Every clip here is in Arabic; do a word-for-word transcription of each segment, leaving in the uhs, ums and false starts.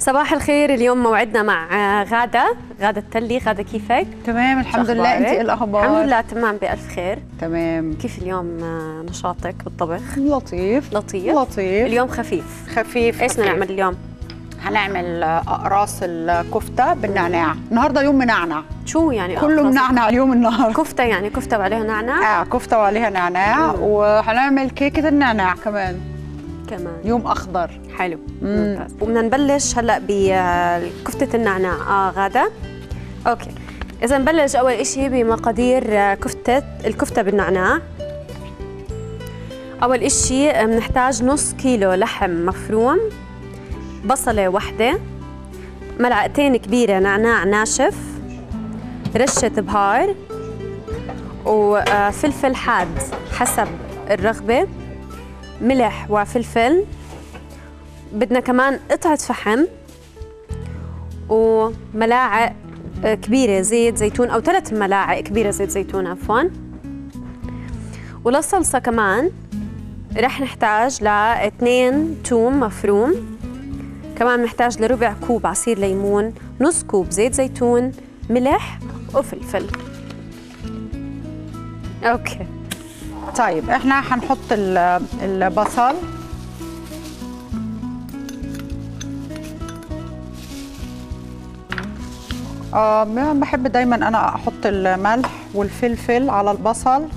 صباح الخير. اليوم موعدنا مع غادة غادة التلي. غادة كيفك؟ تمام الحمد لله. انت ايه الاخبار؟ الحمد لله تمام بألف خير. تمام. كيف اليوم نشاطك بالطبخ؟ لطيف لطيف لطيف اليوم خفيف خفيف. ايش بدنا نعمل اليوم؟ هنعمل اقراص الكفته بالنعناع. النهارده يوم منعنع. شو يعني كله منعنع اليوم النهارده. كفته يعني كفته وعليها نعناع؟ اه كفته وعليها نعناع. مم. وهنعمل كيكه النعناع كمان كمان يوم اخضر. حلو ممتاز. وبدنا نبلش هلا بكفته النعناع. اه غاده اوكي. اذا نبلش اول شيء بمقادير كفته الكفته بالنعناع. اول شيء بنحتاج نص كيلو لحم مفروم، بصله واحده، ملعقتين كبيره نعناع ناشف، رشه بهار، وفلفل حاد حسب الرغبه، ملح وفلفل. بدنا كمان قطعة فحم وملاعق كبيرة زيت زيتون أو ثلاث ملاعق كبيرة زيت زيتون عفواً. وللصلصة كمان رح نحتاج لاثنين توم مفروم، كمان نحتاج لربع كوب عصير ليمون، نص كوب زيت زيتون، ملح وفلفل. أوكي طيب احنا هنحط البصل. آه بحب دايما انا احط الملح والفلفل على البصل.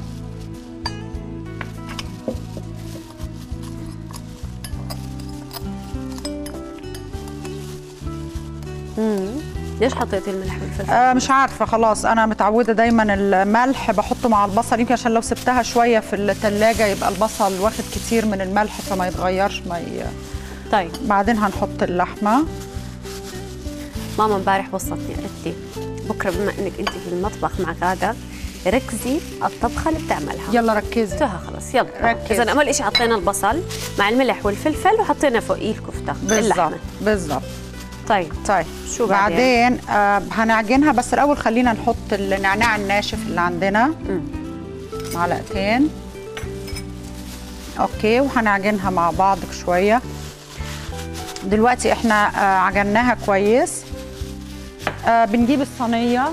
امم ليش حطيتي الملح والفلفل؟ آه مش عارفه، خلاص انا متعوده دايما الملح بحطه مع البصل، يمكن عشان لو سبتها شويه في الثلاجه يبقى البصل واخد كتير من الملح فما يتغيرش ما ي... طيب بعدين هنحط اللحمه. ماما امبارح وصتني قالت لي بكره بما انك انت في المطبخ مع غاده ركزي الطبخه اللي بتعملها. يلا ركزي. قلتها خلص يلا ركزي. اذا اول شيء حطينا البصل مع الملح والفلفل وحطينا فوقيه الكفته بالضبط بالضبط. طيب طيب شو بعدين؟ بعدين آه هنعجنها، بس الاول خلينا نحط النعناع الناشف اللي عندنا. مم. معلقتين. اوكي وهنعجنها مع بعض شويه. دلوقتي احنا آه عجناها كويس. آه بنجيب الصينيه.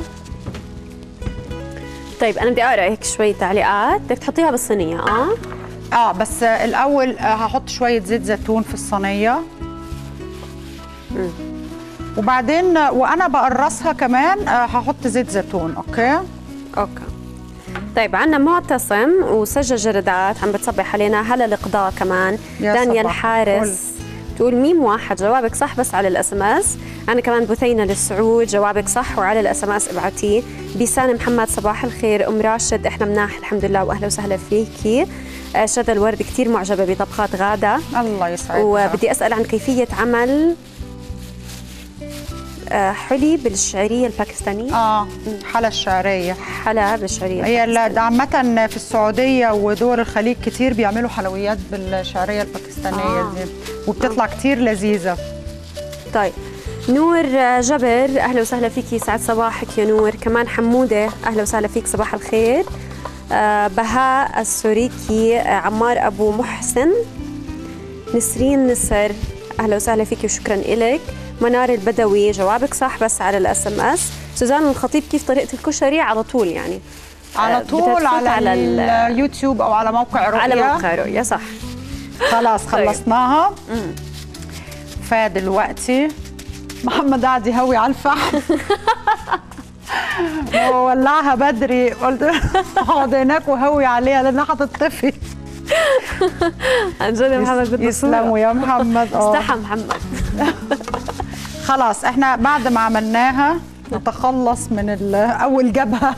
طيب انا بدي اقرا هيك شويه تعليقات. بدك تحطيها بالصينيه. اه اه بس آه الاول آه هحط شويه زيت زيتون في الصينيه. امم وبعدين وانا بقرصها كمان آه هحط زيت زيتون. اوكي اوكي. طيب عندنا معتصم وسجل جردات عم بتصبح علينا. هلا القضاء كمان. دانيال حارس تقول ميم واحد جوابك صح بس على الاس ام اس. انا كمان بثينه للسعود جوابك صح وعلى الاس ام اس ابعتيه. بيسان محمد صباح الخير. ام راشد احنا مناح الحمد لله واهلا وسهلا فيكي. شذا الورد كثير معجبه بطبخات غاده. الله يسعدك. وبدي اسال عن كيفيه عمل حلي بالشعريه الباكستانيه. اه حلا الشعريه. حلا بالشعريه هي عامه في السعوديه ودول الخليج كتير بيعملوا حلويات بالشعريه الباكستانيه. آه. دي وبتطلع آه. كتير لذيذه. طيب نور جبر اهلا وسهلا فيكي. سعد صباحك يا نور. كمان حموده اهلا وسهلا فيك صباح الخير. آه بهاء السوريكي. آه عمار ابو محسن. نسرين نسر اهلا وسهلا فيكي وشكرا لك. منار البدوي جوابك صح بس على الاس ام اس. سوزان الخطيب كيف طريقه الكشري على طول يعني على طول على, على اليوتيوب او على موقع رؤيا. على موقع رؤيا صح. خلاص خلصناها. فدلوقتي محمد قاعد يهوي على الفحم. وولعها بدري قلت اقعد هناك وهوي عليها لانها هتطفي. عن جد محمد بدنا يسلموا يا محمد. استحى محمد. خلاص احنا بعد ما عملناها نتخلص من اول جبهه.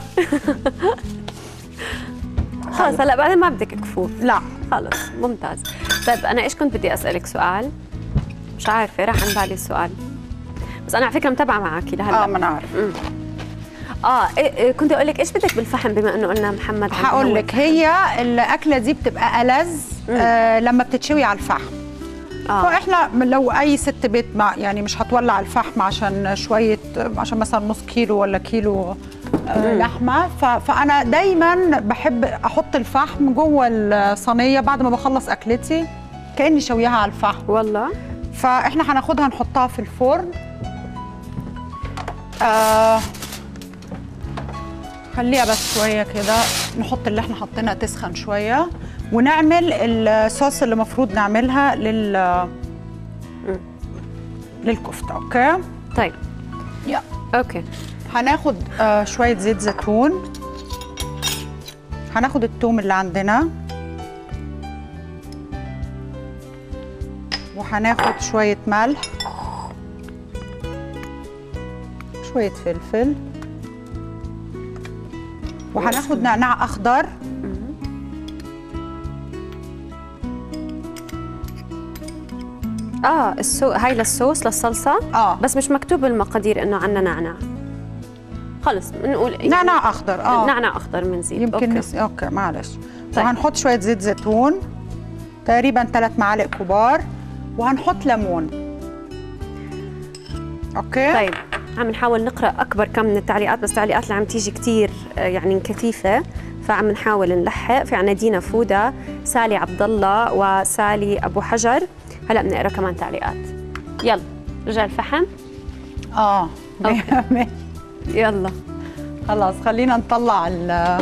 خلاص هلا بعدين ما بدك كفوف. لا خلص ممتاز. طيب انا ايش كنت بدي اسالك سؤال مش عارفه راح عن بالي السؤال بس انا على فكره متابعه معك لهلا. اه ما انا عارف. اه إيه كنت اقول لك ايش بدك بالفحم بما انه قلنا محمد. هقول لك هي الاكله دي بتبقى ألذ آه لما بتتشوي على الفحم. آه. فاحنا لو اي ست بيت ما يعني مش هتولع الفحم عشان شويه عشان مثلا نص كيلو ولا كيلو آه لحمه. فانا دايما بحب احط الفحم جوه الصينيه بعد ما بخلص اكلتي كاني شويها على الفحم. والله فاحنا هناخدها نحطها في الفرن. آه خليها بس شويه كده، نحط اللي احنا حطيناه تسخن شويه، ونعمل الصوص اللي المفروض نعملها لل للكفته. اوكي طيب يا اوكي. هناخد آه شويه زيت زيتون، هناخد الثوم اللي عندنا، وهناخد شويه ملح، شويه فلفل، وهناخد نعناع اخضر، اه السو... هاي للصوص للصلصه. اه بس مش مكتوب بالمقادير انه عندنا نعناع. خلص بنقول يعني نعناع اخضر. اه نعناع اخضر بنزيد. يمكن اوكي نس... اوكي معلش. طيب. وهنحط شويه زيت زيتون تقريبا ثلاث معالق كبار، وهنحط ليمون. اوكي طيب عم نحاول نقرا اكبر كم من التعليقات، بس التعليقات اللي عم تيجي كثير يعني كثيفه، فعم نحاول نلحق. في عنا دينا فودا، سالي عبد الله، وسالي ابو حجر. هلا بنقرا كمان تعليقات. يلا رجع الفحم. اه أوكي. يلا خلاص خلينا نطلع ال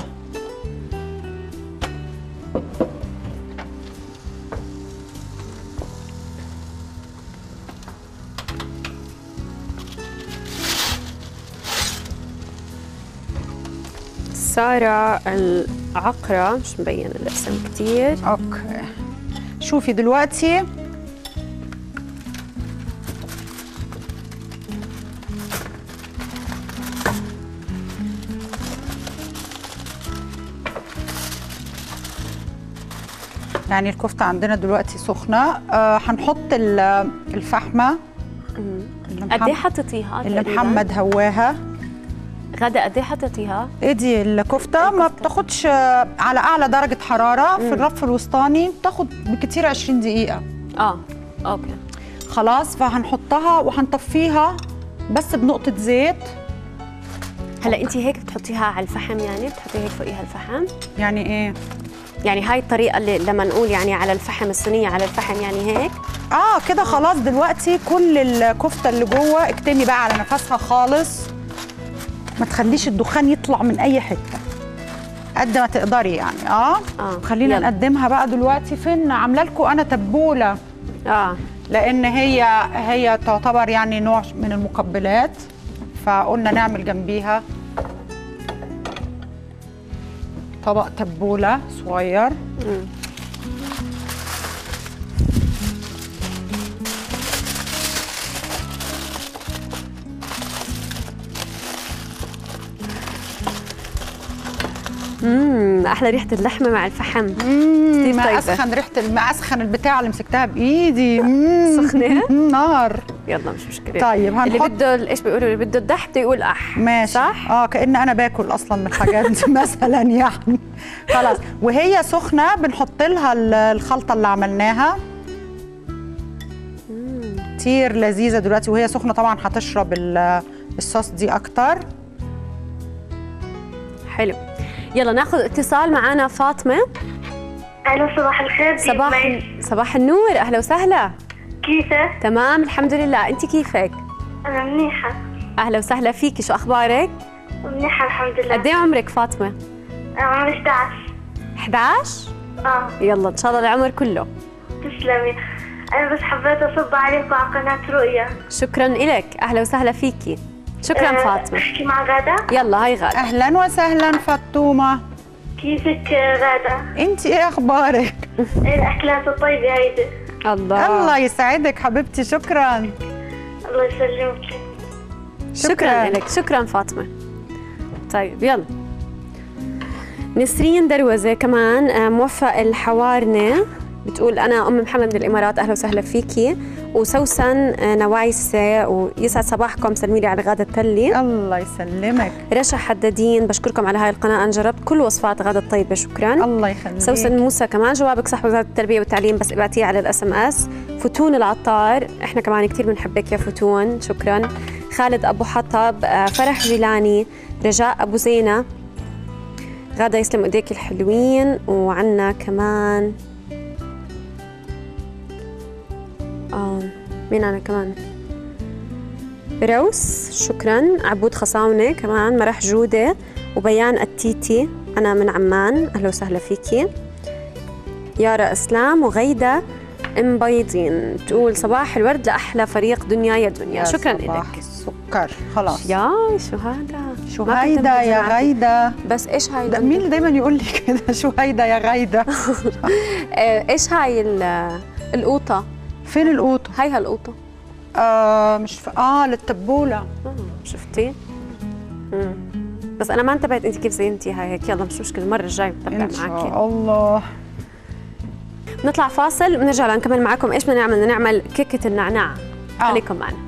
سارة العقرة، مش مبين الاسم كتير. اوكي شوفي دلوقتي يعني الكفتة عندنا دلوقتي سخنة. آه هنحط الفحمة اللي قد ايه حطيتيها؟ اللي محمد هواها. غدا قد ايه حطيتيها؟ ايه دي الكفتة ما بتاخدش على اعلى درجة حرارة. مم. في الرف الوسطاني بتاخد بكتير عشرين دقيقة. اه اوكي خلاص. فهنحطها وهنطفيها بس بنقطة زيت. هلا انت هيك بتحطيها على الفحم، يعني بتحطيها هيك فوقيها الفحم؟ يعني ايه؟ يعني هاي الطريقة اللي لما نقول يعني على الفحم، الصينية على الفحم، يعني هيك؟ اه كده خلاص. دلوقتي كل الكفتة اللي جوه اكتمي بقى على نفسها خالص، ما تخليش الدخان يطلع من اي حتة قد ما تقدري يعني. اه, آه. خلينا يلا. نقدمها بقى دلوقتي. فين عامله لكم انا تبولة، اه لان هي هي تعتبر يعني نوع من المقبلات، فقلنا نعمل جنبيها طبق تبولة صغير. مم. امم احلى ريحه اللحمه مع الفحم. امم ما اسخن ريحه ما اسخن البتاع اللي مسكتها بايدي. سخنه نار. يلا مش مشكله. طيب هنحط اللي بده ايش بيقولوا، اللي بده الدح بده يقول اح. ماشي صح. اه كأن انا باكل اصلا من الحاجات مثلا يعني. خلاص وهي سخنه بنحط لها الخلطه اللي عملناها. امم كتير لذيذه دلوقتي وهي سخنه. طبعا هتشرب الصوص دي اكتر. حلو. يلا ناخذ اتصال. معنا فاطمة. الو صباح الخير. صباح صباح النور، اهلا وسهلا. كيفك؟ تمام الحمد لله، انت كيفك؟ انا منيحة. اهلا وسهلا فيكي، شو اخبارك؟ منيحة الحمد لله. قد ايه عمرك فاطمة؟ عمري احد عشر. احد عشر؟ اه يلا ان شاء الله العمر كله. تسلمي. انا بس حبيت اصب عليكم على قناة رؤيا. شكرا لك، اهلا وسهلا فيكي. شكرا أه فاطمة. احكي مع غادة. يلا هاي غادة. اهلا وسهلا فاطمة. كيفك غادة؟ انت ايه اخبارك؟ ايه الاكلات الطيبة هيدي؟ الله الله يسعدك حبيبتي. شكرا. الله يسلمك. شكرا, شكرا لك. شكرا فاطمة. طيب يلا نسرين دروزة كمان موفق الحوارنة بتقول أنا أم محمد من الإمارات، أهلا وسهلا فيكي. وسوسن نوايسة ويسعد صباحكم، سلمي لي على غادة التلي. الله يسلمك. رشا حدادين بشكركم على هاي القناة، أنا جربت كل وصفات غادة الطيبة، شكرا. الله يخليك. سوسن موسى كمان جوابك صح، وزارة التربية والتعليم بس ابعتيه على الاس ام اس. فتون العطار احنا كمان كثير بنحبك يا فتون، شكرا. خالد أبو حطب، فرح جيلاني، رجاء أبو زينة، غادة يسلم ايديك الحلوين. وعنا كمان آه مين أنا كمان؟ روس شكرا. عبود خصاونة كمان. مرح جودة وبيان التيتي، أنا من عمان، أهلا وسهلا فيكي. يارا إسلام وغيدة مبيضين تقول صباح الورد لأحلى فريق دنيا يا دنيا. يا شكرا صباح لك. السكر خلاص. يا شو هذا؟ شو هيدا يا غيدة؟ بس ايش هاي؟ مين اللي دايما يقول لي كده شو هيدا يا غيدة؟ ايش هاي القوطة؟ فين القوطة؟ هاي هالقوطة. آه مش ف... اه للتبولة. آه شفتي؟ مم. بس انا ما انتبهت انت كيف زينتيها هيك. يلا مش مشكلة، المرة الجاية بتابع معك. ان شاء الله. نطلع فاصل ونرجع لنكمل معكم ايش بدنا نعمل. بدنا نعمل كيكة النعناع. خليكم معنا.